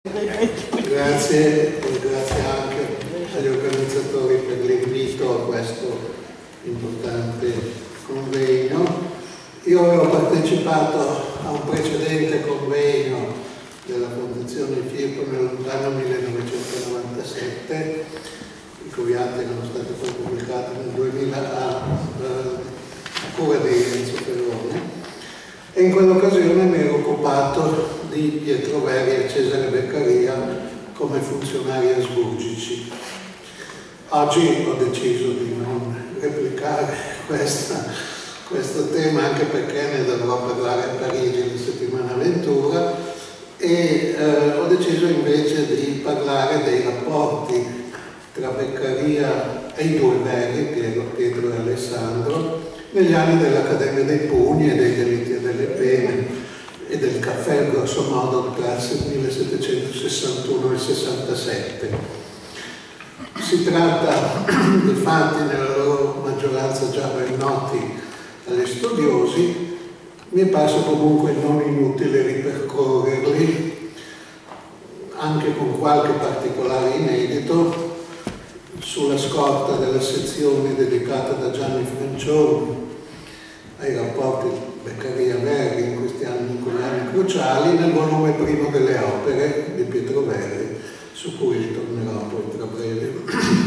Grazie e grazie anche agli organizzatori per l'invito a questo importante convegno. Io avevo partecipato a un precedente convegno della Fondazione FIRP nel lontano 1997, i cui atti erano stati poi pubblicati nel 2000 a cura di Enzo Ferrone, e in quell'occasione mi ero occupato di Pietro Verri e Cesare Beccaria come funzionari asburgici. Oggi ho deciso di non replicare questo tema, anche perché ne dovrò parlare a Parigi la settimana ventura, e ho deciso invece di parlare dei rapporti tra Beccaria e i due Verri, Pietro e Alessandro, negli anni dell'Accademia dei Pugni e dei delitti e delle pene e del caffè, grosso modo, tra il 1761 e il 67. Si tratta di fatti nella loro maggioranza già ben noti agli studiosi. Mi è parso comunque non inutile ripercorrerli, anche con qualche particolare inedito, sulla scorta della sezione dedicata da Gianni Francioni ai rapporti Beccaria-Verri in questi anni cruciali, nel volume primo delle opere di Pietro Verri, su cui ritornerò poi tra breve.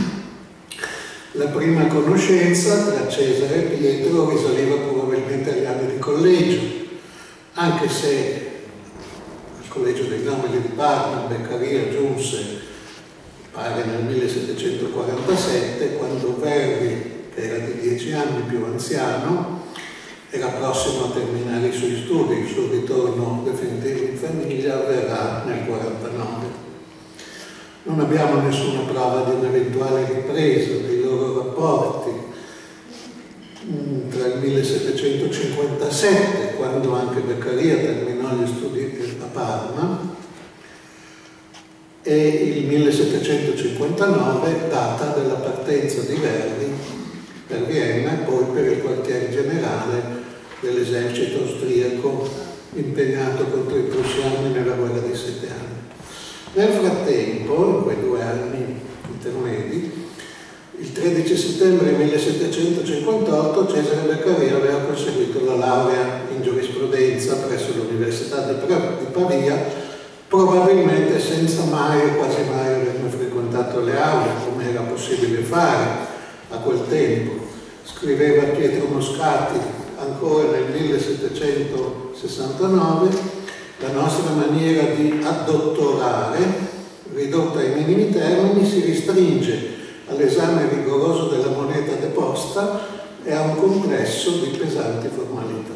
La prima conoscenza tra Cesare e Pietro risaliva probabilmente agli anni di collegio, anche se al collegio dei Nomadi di Parma Beccaria giunse, pare nel 1747, quando Verri, che era di 10 anni più anziano, era prossimo a terminare i suoi studi. Il suo ritorno definitivo in famiglia avverrà nel 49. Non abbiamo nessuna prova di un'eventuale ripresa dei loro rapporti tra il 1757, quando anche Beccaria terminò gli studi a Parma, e il 1759, data della partenza di Verri per Vienna e poi per il quartier generale dell'esercito austriaco impegnato contro i prussiani nella guerra dei 7 anni. Nel frattempo, in quei 2 anni intermedi, il 13 settembre 1758 Cesare Beccaria aveva conseguito la laurea in giurisprudenza presso l'Università di Pavia, probabilmente senza mai o quasi mai aver frequentato le aule, come era possibile fare a quel tempo. Scriveva Pietro Moscati ancora nel 1769: la nostra maniera di addottorare, ridotta ai minimi termini, si restringe all'esame rigoroso della moneta deposta e a un complesso di pesanti formalità.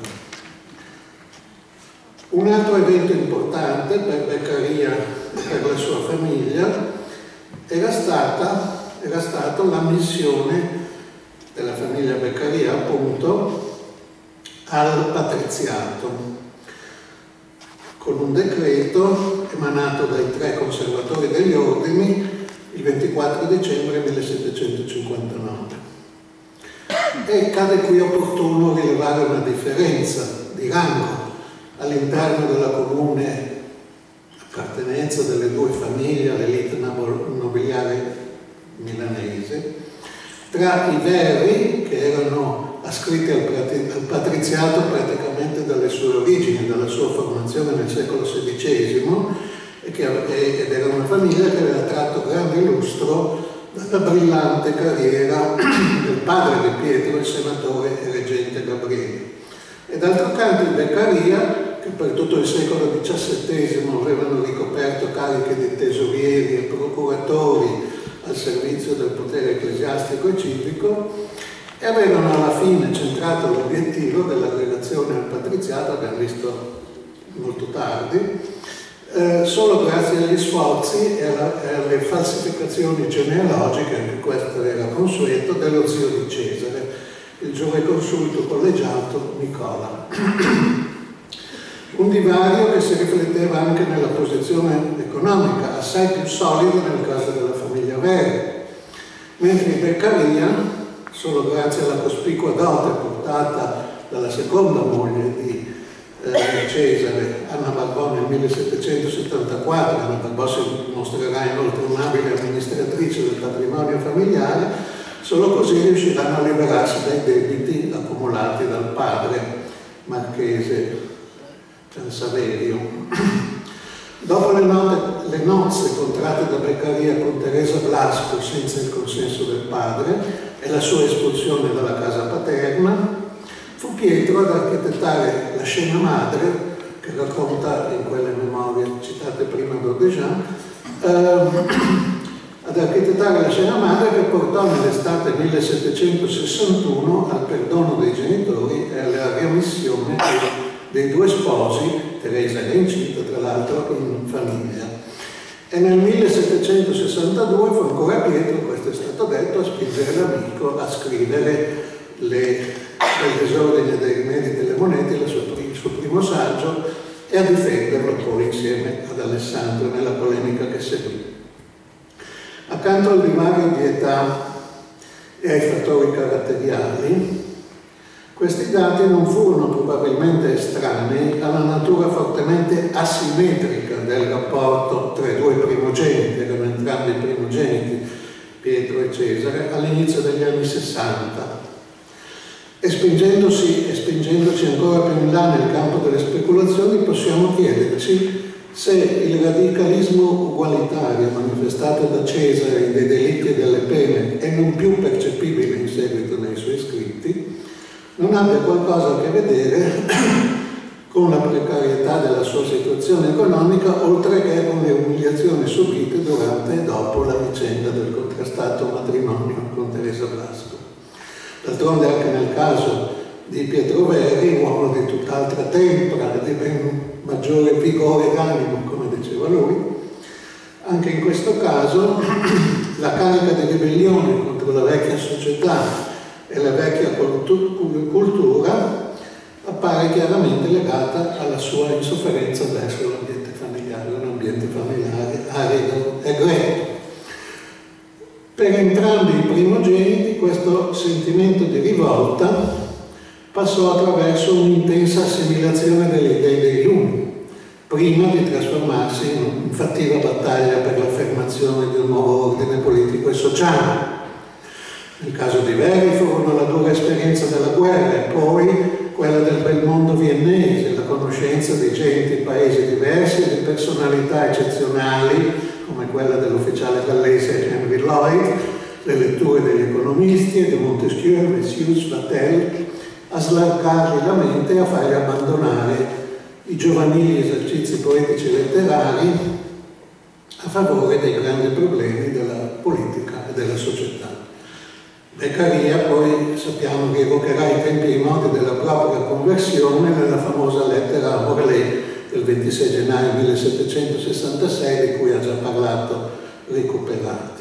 Un altro evento importante per Beccaria e per la sua famiglia era stata l'ammissione della famiglia Beccaria, appunto, al patriziato, con un decreto emanato dai 3 conservatori degli ordini il 24 dicembre 1759. E cade qui opportuno rilevare una differenza di rango all'interno della comune appartenenza delle due famiglie all'elite nobiliare milanese, tra i Verri, che erano ascritti al patriziato praticamente dalle sue origini, dalla sua formazione nel secolo XVI, ed era una famiglia che aveva tratto grande lustro dalla brillante carriera del padre di Pietro, il senatore e reggente Gabriele. E d'altro canto i Beccaria, che per tutto il secolo XVII avevano ricoperto cariche di tesorieri e procuratori al servizio del potere ecclesiastico e civico, e avevano alla fine centrato l'obiettivo dell'aggregazione al patriziato, abbiamo visto molto tardi, solo grazie agli sforzi e alle falsificazioni genealogiche, anche questo era consueto, dello zio di Cesare, il giureconsulto collegiato Nicola. Un divario che si rifletteva anche nella posizione economica, assai più solida nel caso della famiglia Verri, mentre i Beccaria, solo grazie alla cospicua dote portata dalla seconda moglie di Cesare, Anna Barbò nel 1774. Anna Barbò si mostrerà inoltre un'abile amministratrice del patrimonio familiare. Solo così riusciranno a liberarsi dai debiti accumulati dal padre marchese Saverio. Dopo le nozze contratte da Beccaria con Teresa Blasco senza il consenso del padre e la sua espulsione dalla casa paterna, fu Pietro ad architettare la scena madre, che racconta in quelle memorie citate prima da Dejean, ad architettare la scena madre che portò nell'estate 1761 al perdono dei genitori e alla riammissione dei due sposi. Teresa era incinta, tra l'altro, in famiglia. E nel 1762 fu ancora Pietro, questo è stato detto, a spingere l'amico a scrivere l'esordine dei rimedi delle monete, il suo primo saggio, e a difenderlo poi insieme ad Alessandro nella polemica che seguì. Accanto al divario di età e ai fattori caratteriali, questi dati non furono probabilmente estranei alla natura fortemente asimmetrica del rapporto tra i due primogeniti, erano entrambi primogeniti, Pietro e Cesare, all'inizio degli anni 60. E spingendoci ancora più in là nel campo delle speculazioni, possiamo chiederci se il radicalismo ugualitario manifestato da Cesare dei delitti e delle pene e non più percepibile in seguito nei suoi scritti non abbia qualcosa a che vedere con la precarietà della sua situazione economica, oltre che con le umiliazioni subite durante e dopo la vicenda del contrastato matrimonio con Teresa Blasco. D'altronde anche nel caso di Pietro Verri, uomo di tutt'altra tempra e di ben maggiore vigore d'animo, come diceva lui, anche in questo caso la carica di ribellione contro la vecchia società e la vecchia cultura appare chiaramente legata alla sua insofferenza verso l'ambiente familiare, un ambiente familiare arido e greco. Per entrambi i primogeniti questo sentimento di rivolta passò attraverso un'intensa assimilazione delle idee dei Lumi, prima di trasformarsi in un'infattiva battaglia per l'affermazione di un nuovo ordine politico e sociale. Nel caso di Verri furono la dura esperienza della guerra e poi quella del bel mondo viennese, la conoscenza di gente in paesi diversi e di personalità eccezionali come quella dell'ufficiale gallese Henry Lloyd, le letture degli economisti, di Montesquieu, Messius, Vatel, a slargargli la mente e a fargli abbandonare i giovanili esercizi poetici e letterari a favore dei grandi problemi della politica e della società. Beccaria poi sappiamo che evocherà i tempi e i modi della propria conversione nella famosa lettera a Morlaix del 26 gennaio 1766, di cui ha già parlato Recuperati.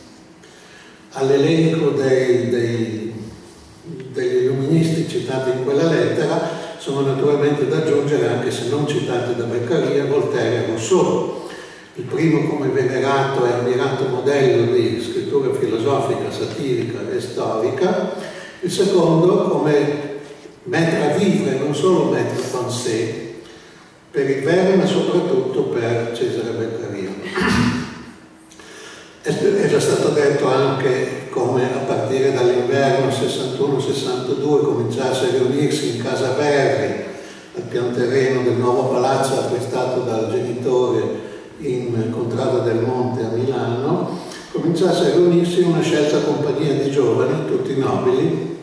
All'elenco degli illuministi citati in quella lettera sono naturalmente da aggiungere, anche se non citati da Beccaria, Voltaire e Rousseau. Il primo come venerato e ammirato modello di scrittura filosofica, satirica e storica, il secondo come maître à vivre, non solo maître pensée, per il Verri ma soprattutto per Cesare Beccaria. È già stato detto anche come a partire dall'inverno 61-62 cominciasse a riunirsi in casa Verri, al pian terreno del nuovo palazzo acquistato dal genitore in Contrada del Monte a Milano, cominciasse a riunirsi una scelta compagnia di giovani, tutti nobili,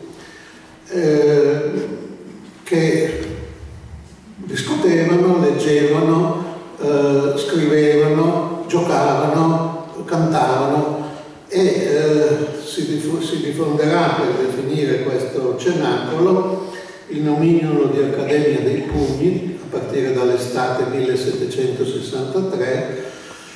che discutevano, leggevano, scrivevano, giocavano, cantavano e si diffonderà per definire questo cenacolo il nomignolo di Accademia dei Pugni a partire dall'estate 1763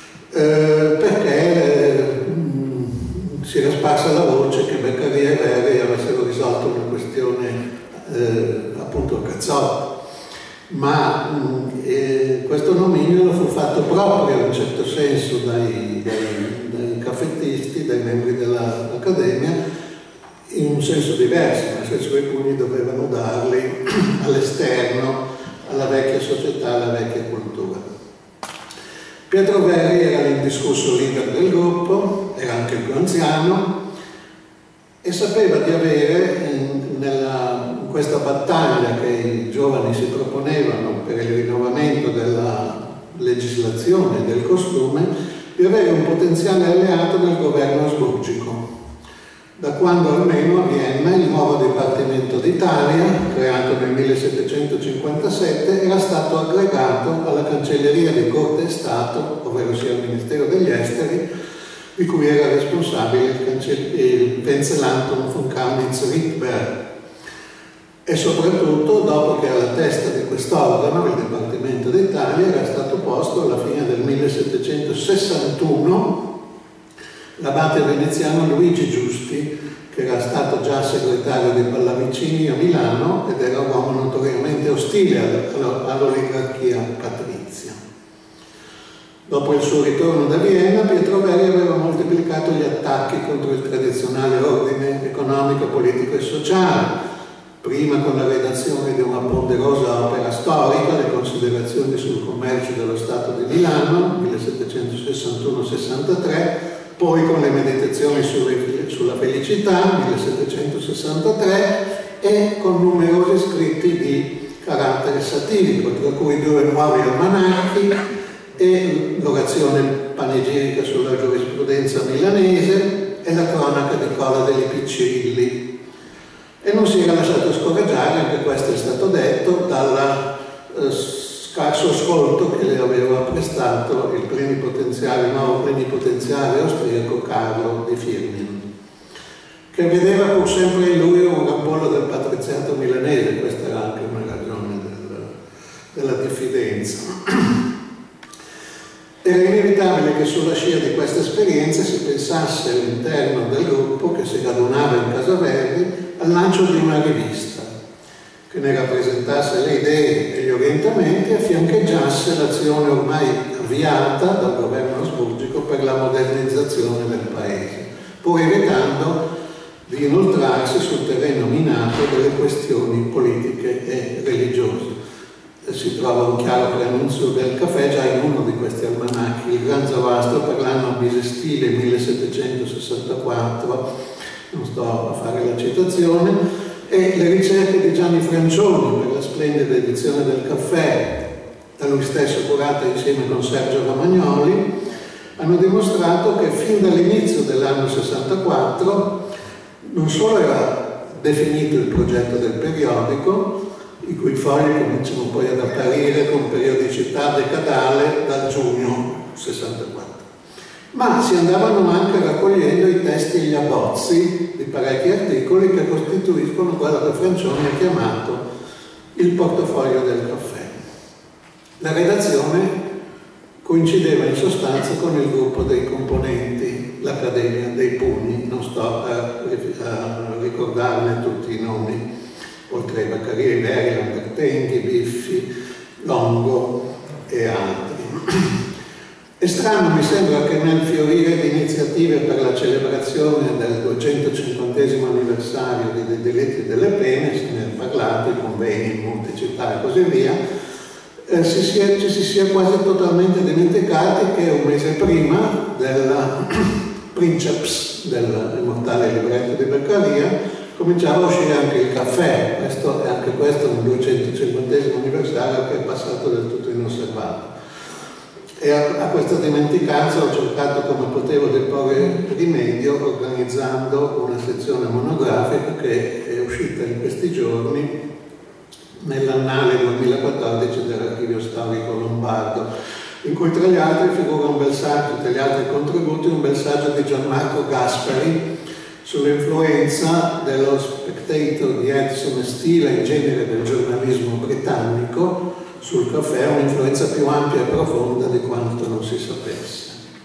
perché si era sparsa la voce che Beccaria e Verri avessero risolto una questione appunto a cazzotto, ma questo nomignolo fu fatto proprio in un certo senso dai caffettisti, dai membri dell'Accademia, in un senso diverso, nel senso che i pugni dovevano darli all'esterno, alla vecchia dalla vecchia cultura. Pietro Verri era l'indiscusso leader del gruppo, era anche il più anziano e sapeva di avere in questa battaglia che i giovani si proponevano per il rinnovamento della legislazione e del costume, di avere un potenziale alleato nel governo asburgico. Da quando almeno a Vienna il nuovo Dipartimento d'Italia, creato nel 1757, era stato aggregato alla Cancelleria di Corte e Stato, ovvero sia il Ministero degli Esteri, di cui era responsabile il Wenzel Anton von Kaunitz-Rittberg. E soprattutto dopo che alla testa di quest'organo, il Dipartimento d'Italia, era stato posto alla fine del 1761 l'abate veneziano Luigi Giusti, che era stato già segretario di Pallavicini a Milano ed era un uomo notoriamente ostile all'oligarchia patrizia. Dopo il suo ritorno da Vienna, Pietro Verri aveva moltiplicato gli attacchi contro il tradizionale ordine economico, politico e sociale, prima con la redazione di una ponderosa opera storica, le considerazioni sul commercio dello Stato di Milano, 1761-63, poi con le meditazioni sulla felicità, 1763, e con numerosi scritti di carattere satirico, tra cui 2 nuovi almanacchi e l'orazione panegirica sulla giurisprudenza milanese e la cronaca di Cola degli Piccirilli. E non si era lasciato scoraggiare, anche questo è stato detto, dal scarso ascolto che le aveva prestato il nuovo plenipotenziario austriaco Carlo di Firmin, che vedeva pur sempre in lui un rampollo del patriziato milanese. Questa era anche una ragione della diffidenza. Era inevitabile che sulla scia di questa esperienza si pensasse all'interno del gruppo che si radunava in Casa Verri al lancio di una rivista che ne rappresentasse le idee e gli orientamenti e fiancheggiasse l'azione ormai avviata dal governo asburgico per la modernizzazione del paese, pur evitando di inoltrarsi sul terreno minato delle questioni politiche e religiose. Si trova un chiaro preannunzio del caffè già in uno di questi almanacchi, il Gran Zoroastro per l'anno bisestile 1764, non sto a fare la citazione, e le ricerche di Gianni Francioni per la splendida edizione del caffè, da lui stesso curata insieme con Sergio Romagnoli, hanno dimostrato che fin dall'inizio dell'anno 64 non solo era definito il progetto del periodico, i cui fogli cominciano poi ad apparire con periodicità decadale dal giugno 64, ma si andavano anche raccogliendo i testi e gli abbozzi di parecchi articoli che costituiscono quello che Francioni ha chiamato il portafoglio del caffè. La redazione coincideva in sostanza con il gruppo dei componenti, l'Accademia dei Pugni, non sto a ricordarne tutti i nomi, oltre ai Beccaria, Veri, Lambertenghi, Biffi, Longo e altri. È strano, mi sembra, che nel fiorire di iniziative per la celebrazione del 250° anniversario dei delitti e delle pene, se ne è parlato, i convegni in molte città e così via, ci si sia quasi totalmente dimenticati che un mese prima del Princeps, dell'immortale libretto di Beccaria, cominciava a uscire anche il caffè. Anche questo nel 250° anniversario che è passato del tutto inosservato. E a questa dimenticanza ho cercato come potevo di porre rimedio organizzando una sezione monografica che è uscita in questi giorni nell'annale 2014 dell'Archivio Storico Lombardo, in cui tra gli altri figura un bel saggio, tra gli altri contributi, un bel saggio di Gianmarco Gaspari sull'influenza dello Spectator di Edison Steele e in genere del giornalismo britannico sul caffè, un'influenza più ampia e profonda di quanto non si sapesse.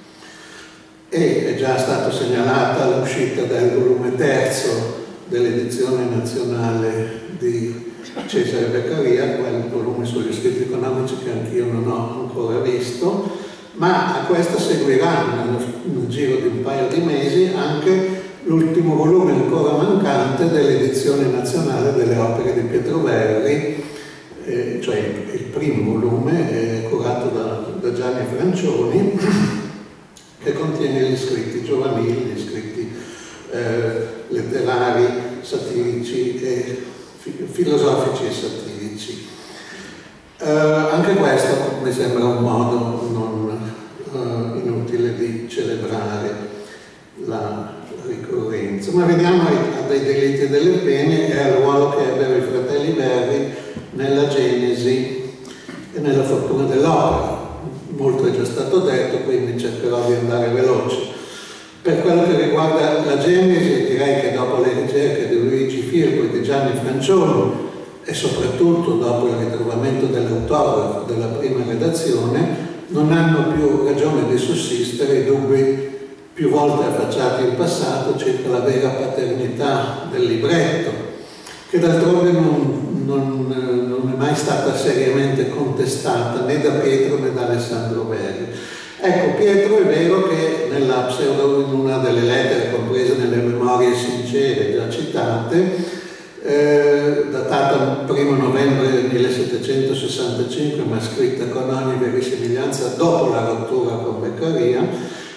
E è già stato segnalata l'uscita del volume 3 dell'edizione nazionale di Cesare Beccaria, quel volume sugli scritti economici che anch'io non ho ancora visto, ma a questa seguirà nel giro di un paio di mesi anche l'ultimo volume ancora mancante dell'edizione nazionale delle opere di Pietro Verri, cioè il primo volume curato da Gianni Francioni, che contiene gli scritti giovanili, gli scritti letterari, satirici e filosofici e satirici. Anche questo mi sembra un modo non inutile di celebrare la ricorrenza. Ma veniamo ai delitti e delle pene e al ruolo che ebbero i fratelli Verri nella genesi e nella fortuna dell'opera. Molto è già stato detto, quindi cercherò di andare veloce. Per quello che riguarda la genesi, direi che dopo le ricerche di Luigi Firpo e di Gianni Francioni, e soprattutto dopo il ritrovamento dell'autografo della prima redazione, non hanno più ragione di sussistere i dubbi più volte affacciati in passato circa la vera paternità del libretto, che d'altronde non è mai stata seriamente contestata né da Pietro né da Alessandro Verri. Ecco, Pietro è vero che in una delle lettere comprese nelle memorie sincere già citate, datata 1° novembre 1765, ma scritta con ogni verosimiglianza dopo la rottura con Beccaria,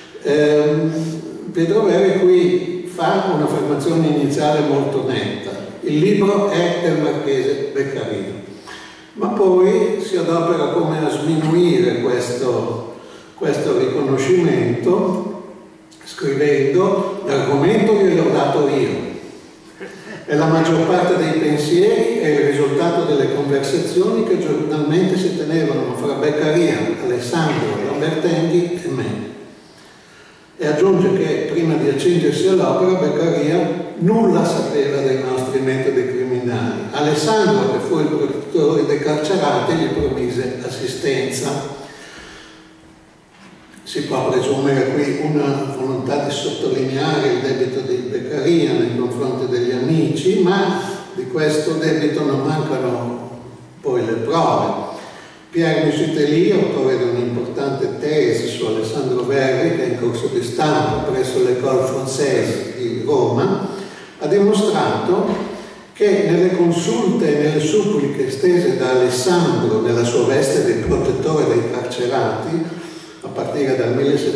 Pietro Verri qui fa un'affermazione iniziale molto netta: il libro è del marchese Beccaria, ma poi si adopera come a sminuire questo riconoscimento scrivendo: l'argomento gliel'ho dato io e la maggior parte dei pensieri è il risultato delle conversazioni che giornalmente si tenevano fra Beccaria, Alessandro, Lambertenghi e me. E aggiunge che prima di accingersi all'opera Beccaria nulla sapeva dei nostri metodi criminali. Alessandro, che fu il protettore dei carcerati, gli promise assistenza. Si può presumere qui una volontà di sottolineare il debito di Beccaria nei confronti degli amici, ma di questo debito non mancano poi le prove. Pierre Musiteli, autore di un'importante tesi su Alessandro Verri, che è in corso di stampa presso l'École Française di Roma, ha dimostrato che nelle consulte e nelle suppliche stese da Alessandro nella sua veste di protettore dei carcerati, a partire dal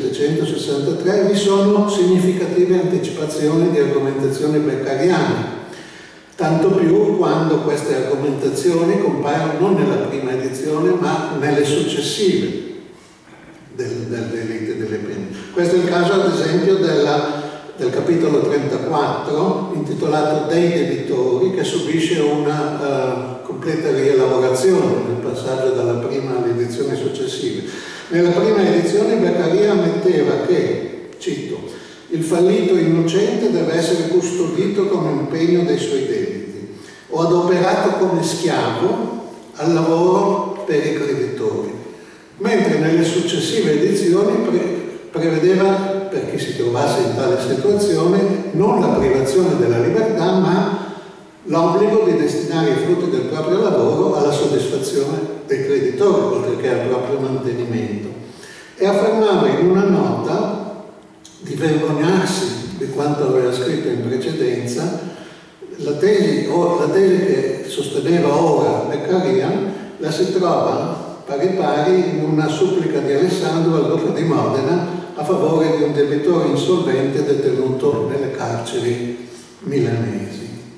1763, vi sono significative anticipazioni di argomentazioni beccariane, tanto più quando queste argomentazioni compaiono non nella prima edizione ma nelle successive del delitto e delle pene. Questo è il caso ad esempio del capitolo 34 intitolato Dei debitori, che subisce una completa rielaborazione nel passaggio dalla prima all'edizione successiva. Nella prima edizione Beccaria ammetteva che, cito, il fallito innocente deve essere custodito come impegno dei suoi debiti o adoperato come schiavo al lavoro per i creditori, mentre nelle successive edizioni prevedeva, per chi si trovasse in tale situazione, non la privazione della libertà, ma l'obbligo di destinare i frutti del proprio lavoro alla soddisfazione dei creditori, oltre che al proprio mantenimento. E affermava in una nota di vergognarsi di quanto aveva scritto in precedenza. La tesi che sosteneva ora Beccaria la si trova pari pari in una supplica di Alessandro al duca di Modena a favore di un debitore insolvente detenuto nelle carceri milanesi.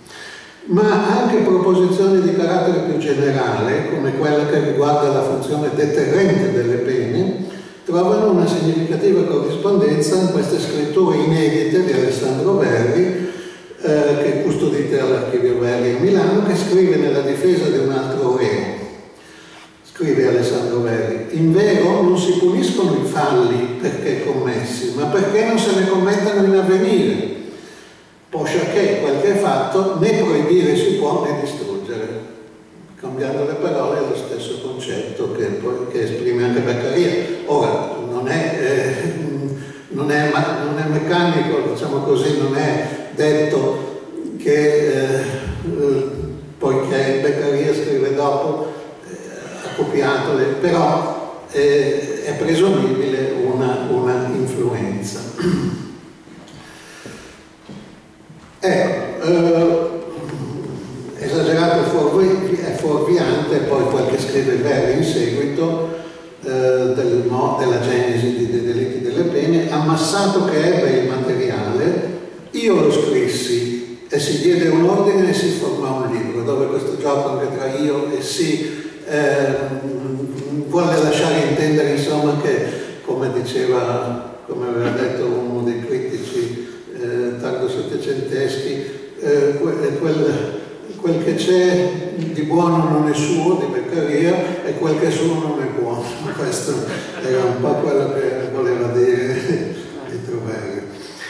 Ma anche proposizioni di carattere più generale, come quella che riguarda la funzione deterrente delle pene, trovano una significativa corrispondenza in queste scritture inedite di Alessandro Verri, che custodite all'Archivio Verri a Milano, che scrive nella difesa di un altro reo. Scrive Alessandro Verri: in vero non si puniscono i falli perché commessi, ma perché non se ne commettano in avvenire, posciachè qualche fatto né proibire si può né distruggere. Cambiando le parole è lo stesso concetto che esprime anche Beccaria. Ora, non è meccanico, diciamo così, non è detto che poiché Beccaria scrive dopo ha copiatole, però è presumibile una influenza. Ecco, esagerato è fuorviante, poi ammassato che ebbe il materiale, io lo scrissi e si diede un ordine e si formò un libro, dove questo gioco anche tra io e si vuole lasciare intendere, insomma, che, come diceva, come aveva detto uno dei critici tardo settecenteschi, quel che c'è di buono non è suo, di Beccaria, e quel che è suo non è buono. Questo era un po' quello che voleva dire Pietroveri.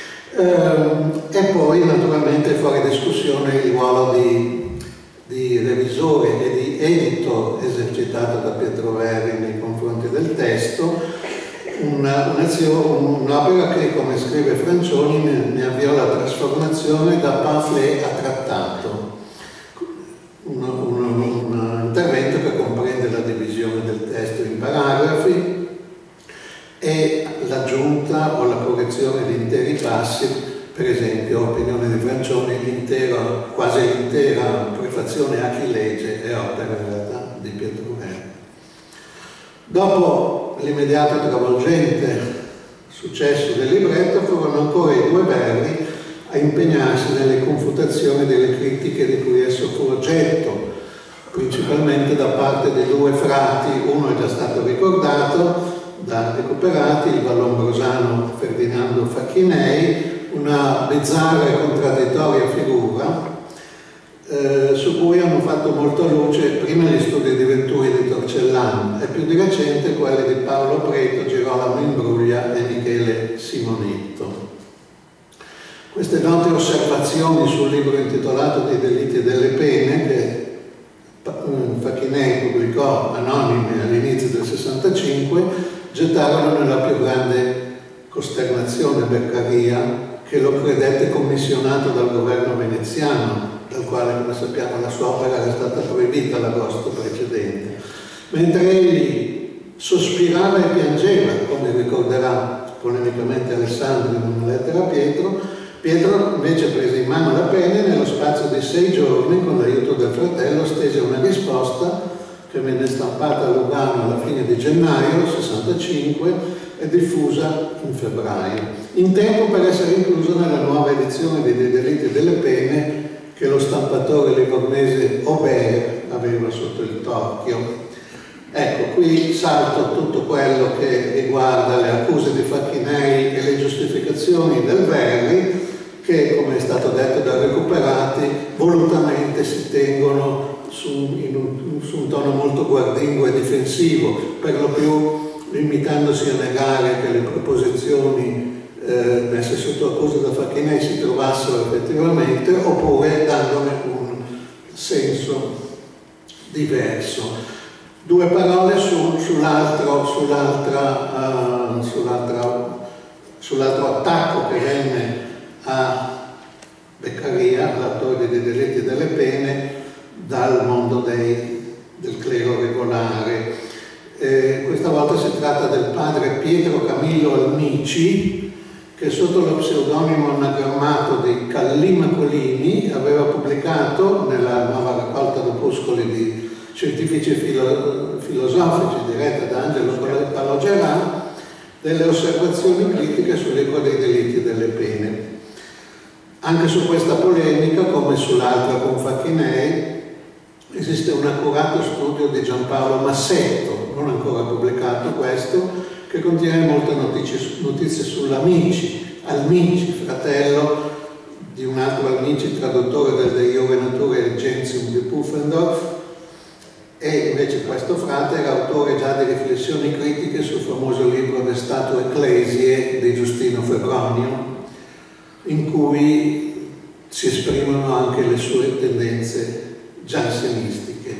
E poi naturalmente fuori discussione il ruolo di revisore e di editor esercitato da Pietroveri nei confronti del testo, un'opera che, come scrive Francioni, ne avviò la trasformazione da pamphlet a trattato, un intervento che comprende la divisione del testo in paragrafi e l'aggiunta o la correzione di interi passi, per esempio, opinione di Francioni, quasi l'intera prefazione a chi legge è opera in realtà di Pietroveri. Dopo l'immediato travolgente successo del libretto furono ancora i due Verri a impegnarsi nelle confutazioni delle critiche di cui esso fu oggetto, principalmente da parte dei due frati, uno è già stato ricordato da Recuperati, il vallombrosano Ferdinando Facchinei, una bizzarra e contraddittoria figura su cui hanno fatto molta luce prima gli studi di Venturi di Torcellan e più di recente quelli di Paolo Preto, Girolamo Imbruglia e Michele Simonetto. Queste note osservazioni sul libro intitolato Dei delitti e delle pene, che Facchinei pubblicò anonime all'inizio del 65, gettarono nella più grande costernazione Beccaria, che lo credette commissionato dal governo veneziano, dal quale, come sappiamo, la sua opera era stata proibita l'agosto precedente. Mentre egli sospirava e piangeva, come ricorderà polemicamente Alessandro in una lettera a Pietro, Pietro invece prese in mano la penna e nello spazio di 6 giorni, con l'aiuto del fratello, stese una risposta che venne stampata a Lugano alla fine di gennaio 65 e diffusa in febbraio, in tempo per essere inclusa nella nuova edizione dei delitti e delle pene che lo stampatore livornese Aubert aveva sotto il torchio. Ecco, qui salto tutto quello che riguarda le accuse di Facchinei e le giustificazioni del Verri, che, come è stato detto da Recuperati, volutamente si tengono su un tono molto guardingo e difensivo, per lo più limitandosi a negare che le proposizioni messe sotto accusa da Facchinei si trovassero effettivamente, oppure dandone un senso diverso. Due parole sull'altro attacco che venne a Beccaria, l'autore dei delitti e delle pene, dal mondo del clero regolare. Questa volta si tratta del padre Pietro Camillo Almici, che sotto lo pseudonimo anagrammato di Callima Colini aveva pubblicato nella nuova raccolta d'opuscoli di scientifici filosofici diretta da Angelo Calogero delle osservazioni critiche sul libro dei delitti e delle pene. Anche su questa polemica, come sull'altra con Facchinei, esiste un accurato studio di Giampaolo Massetto, non ancora pubblicato questo, che contiene molte notizie sull'Almici, fratello di un altro Almici, traduttore del De Iure Naturae Gentium di Pufendorf, e invece questo frate era autore già di riflessioni critiche sul famoso libro De Statu Ecclesiae di Giustino Febronio, in cui si esprimono anche le sue tendenze giansenistiche.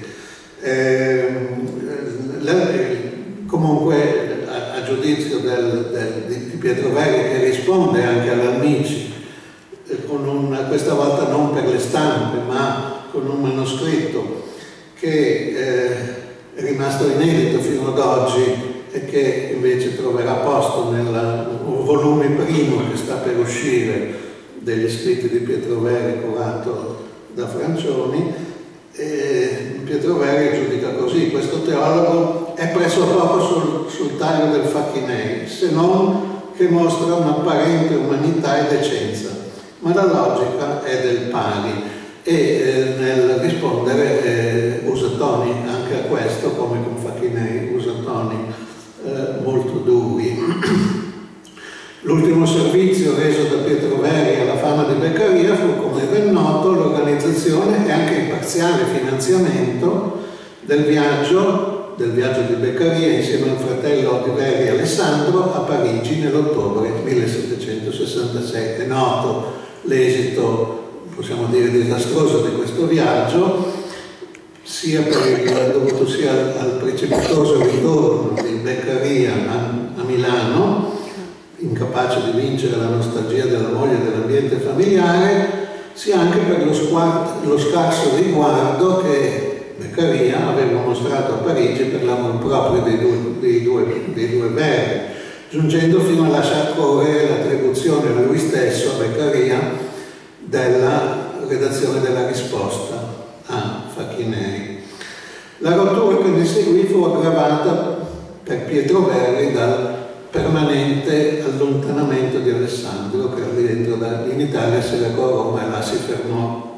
Comunque, a giudizio di Pietroveri, che risponde anche all'Almici, questa volta non per le stampe, ma con un manoscritto che è rimasto inedito fino ad oggi e che invece troverà posto nel volume primo che sta per uscire degli scritti di Pietroveri curato da Francioni. Pietroveri giudica così: questo teologo è presso poco sul taglio del Facchinei, se non che mostra un'apparente umanità e decenza, ma la logica è del pari e nel rispondere usa toni anche a questo, come con Facchinei, usa toni molto duri. L'ultimo servizio reso da Pietro Veri alla fama di Beccaria fu, come ben noto, l'organizzazione e anche il parziale finanziamento del viaggio di Beccaria insieme al fratello di Veri Alessandro a Parigi nell'ottobre 1766. È noto l'esito, possiamo dire, disastroso di questo viaggio, sia dovuto sia al precipitoso ritorno di Beccaria a Milano, incapace di vincere la nostalgia della moglie e dell'ambiente familiare, sia anche per lo scarso riguardo che Beccaria aveva mostrato a Parigi per l'amor proprio dei due Veri, giungendo fino a lasciar correre l'attribuzione a lui stesso, a Beccaria, della redazione della risposta a Facchinei. La rottura che ne seguì fu aggravata per Pietro Verri dal permanente allontanamento di Alessandro, che era dentro in Italia, si recò a Roma e là si fermò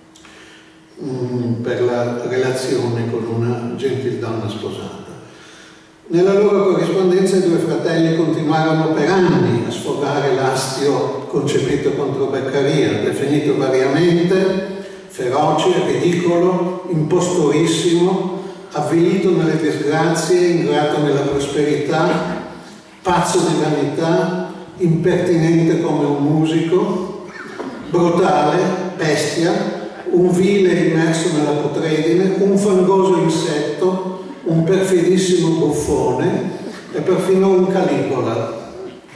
per la relazione con una gentildonna sposata. Nella loro corrispondenza i due fratelli continuarono per anni a sfogare l'astio concepito contro Beccaria, definito variamente feroce, ridicolo, impostorissimo, avvilito nelle disgrazie, ingrato nella prosperità, pazzo di vanità, impertinente come un musico, brutale, bestia, un vile immerso nella putredine, un fangoso insetto, un perfidissimo buffone e perfino un Caligola.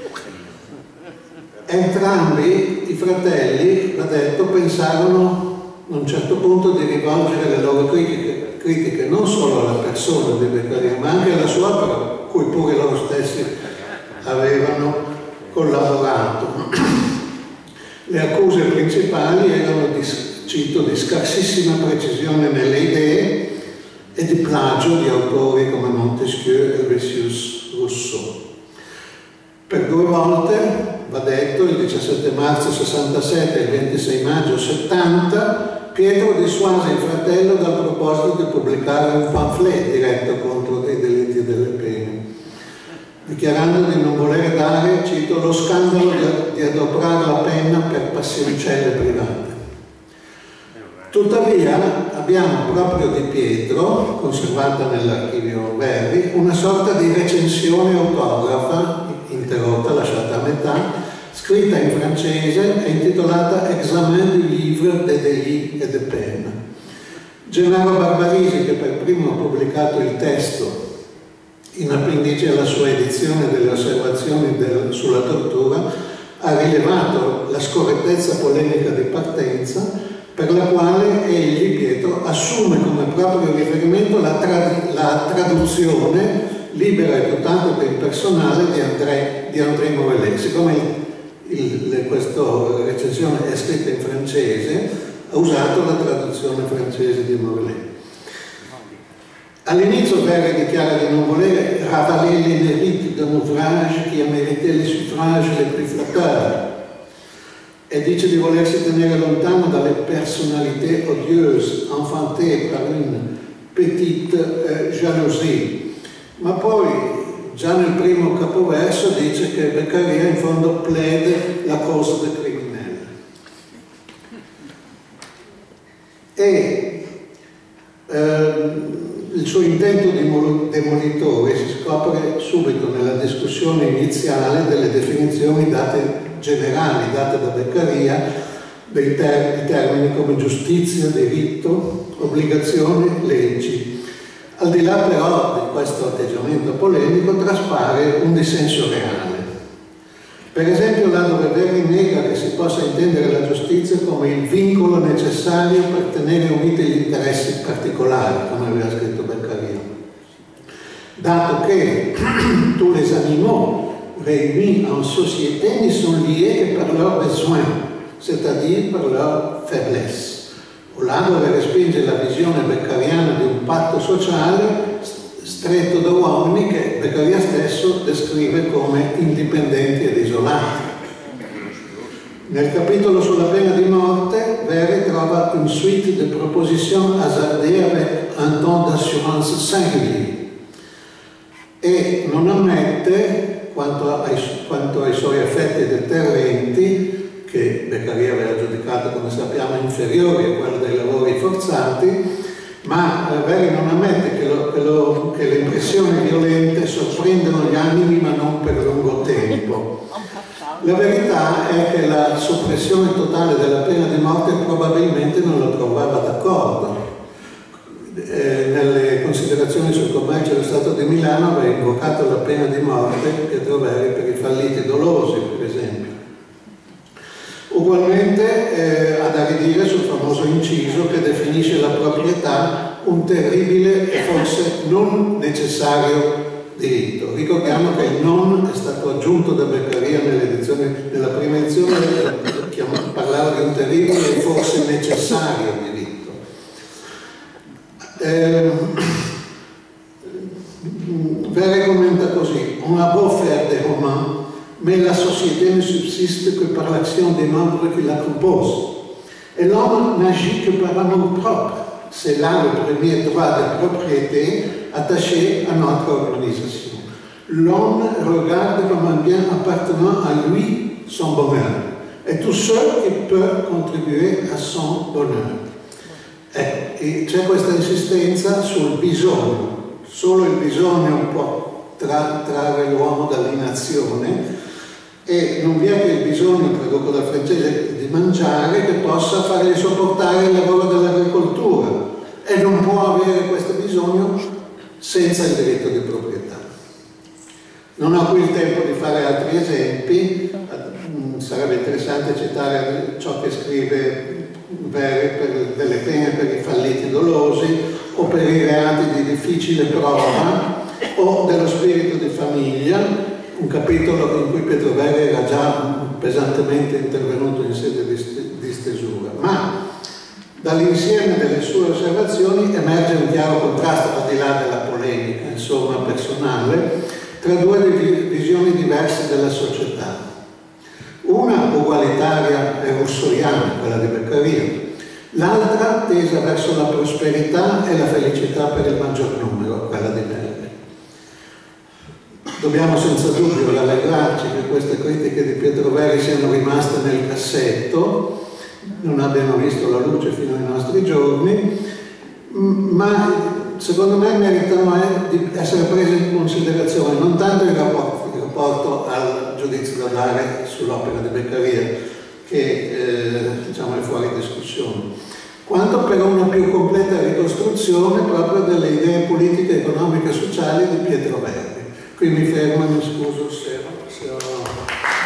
Entrambi i fratelli, va detto, pensarono a un certo punto di rivolgere le loro critiche non solo alla persona di Beccaria, ma anche alla sua opera, cui pure loro stessi avevano collaborato. Le accuse principali erano, cito, di scarsissima precisione nelle idee e di plagio di autori come Montesquieu e Rousseau. Per due volte, va detto, il 17 marzo 67 e il 26 maggio 70, Pietro dissuase il fratello dal proposito di pubblicare un pamphlet diretto contro dei delitti e delle pene, dichiarando di non voler dare, cito, lo scandalo di adoperare la penna per passioncelle private. Tuttavia abbiamo proprio di Pietro, conservata nell'archivio Verri, una sorta di recensione autografa, interrotta, lasciata a metà, scritta in francese e intitolata Examen du livre des délits et des peines. Gennaro Barbarisi, che per primo ha pubblicato il testo in appendice alla sua edizione delle osservazioni sulla tortura, ha rilevato la scorrettezza polemica di partenza, per la quale egli, Pietro, assume come proprio riferimento la traduzione libera e tutt'altro che impersonale di André Morellet. Siccome questa recensione è scritta in francese, ha usato la traduzione francese di Morellet. All'inizio Verri dichiara di non volere ravaler les mérites d'un ouvrage qui a mérité les suffrages les plus flatteurs e dice di volersi tenere lontano dalle personalità odieuses enfanté par une petite jalousie. Ma poi, già nel primo capoverso, dice che Beccaria in fondo plaide la causa del criminale. E il suo intento di demolitore si scopre subito nella discussione iniziale delle definizioni generali date da Beccaria dei termini come giustizia, diritto, obbligazione, leggi. Al di là però di questo atteggiamento polemico traspare un dissenso reale. Per esempio là dove Verri nega che si possa intendere la giustizia come il vincolo necessario per tenere uniti gli interessi particolari, come aveva scritto Beccaria. Dato che tous les animaux réunis en société ne sont liés que par leurs besoins, c'est-à-dire par leur faiblesse. O là dove respinge la visione beccariana di un patto sociale stretto da uomini che Beccaria stesso descrive come indipendenti ed isolati. Nel capitolo sulla pena di morte, Verri trova une suite de propositions hasardées avec un ton d'assurance singulier e non ammette, quanto ai suoi effetti deterrenti, che Beccaria aveva giudicato, come sappiamo, inferiori a quello dei lavori forzati, ma Verri non ammette che le impressioni violente sorprendono gli animi ma non per lungo tempo. La verità è che la soppressione totale della pena di morte probabilmente non lo trovava d'accordo. Nelle considerazioni sul commercio dello Stato di Milano aveva invocato la pena di morte Pietro Verri per i falliti dolosi, per esempio. Ugualmente ha da ridire sul famoso inciso che definisce la proprietà un terribile e forse non necessario diritto. Ricordiamo che il non è stato aggiunto da Beccaria nella prima edizione, parlava di un terribile e forse necessario diritto. Verri commenta così: on a beau faire des romans, mais la société ne subsiste que par l'action des membres qui la composent. Et l'homme n'agit que par amour propre. C'est là le premier droit de propriété attaché à notre organisation. L'homme regarde comme un bien appartenant à lui son bonheur et tout seul qui peut contribuer a son bonheur. E c'è questa insistenza sul bisogno. Solo il bisogno può trarre l'uomo dall'inazione e non vi è che il bisogno, traduco dal francese, di mangiare che possa fargli sopportare il lavoro dell'agricoltura e non può avere questo bisogno senza il diritto di proprietà. Non ho qui il tempo di fare altri esempi, sarebbe interessante citare ciò che scrive Verri per delle pene per i falliti dolosi o per i reati di difficile prova o dello spirito di famiglia, un capitolo in cui Pietro Verri era già pesantemente intervenuto in sede di stesura. Ma dall'insieme delle sue osservazioni emerge un chiaro contrasto, al di là della polemica, insomma, personale, tra due visioni diverse della società. Una ugualitaria e russoiana, quella di Beccaria, l'altra tesa verso la prosperità e la felicità per il maggior numero, quella di Verri. Dobbiamo senza dubbio rallegrarci che queste critiche di Pietro Verri siano rimaste nel cassetto, non abbiano visto la luce fino ai nostri giorni, ma secondo me meritano di essere prese in considerazione non tanto il rapporto al giudizio da dare sull'opera di Beccaria, che diciamo è fuori discussione, quanto per una più completa ricostruzione proprio delle idee politiche, economiche e sociali di Pietro Verri. Qui mi fermo e mi scuso se ho